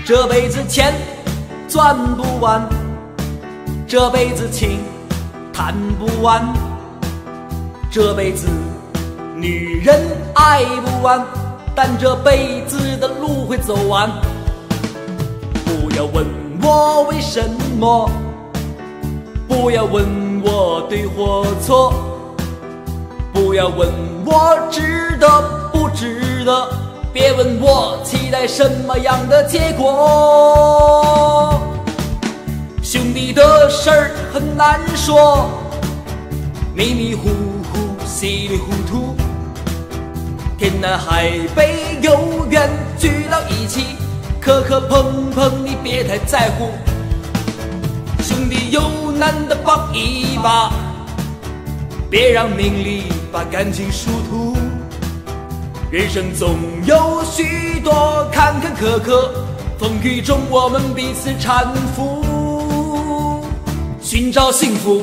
这辈子钱赚不完，这辈子情谈不完，这辈子女人爱不完，但这辈子的路会走完。不要问我为什么，不要问我对或错，不要问我值得不值得，别问我期待什么样的结果。兄弟的事儿很难说，迷迷糊糊稀里糊涂，天南海北有缘聚到一起，磕磕碰碰你别太在乎，兄弟有难的帮一把，别让名利把感情殊途。人生总有许多坎坎坷坷，风雨中我们彼此搀扶，寻找幸福。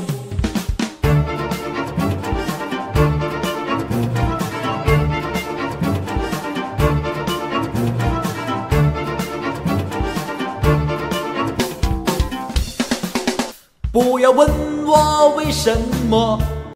不要问我为什么，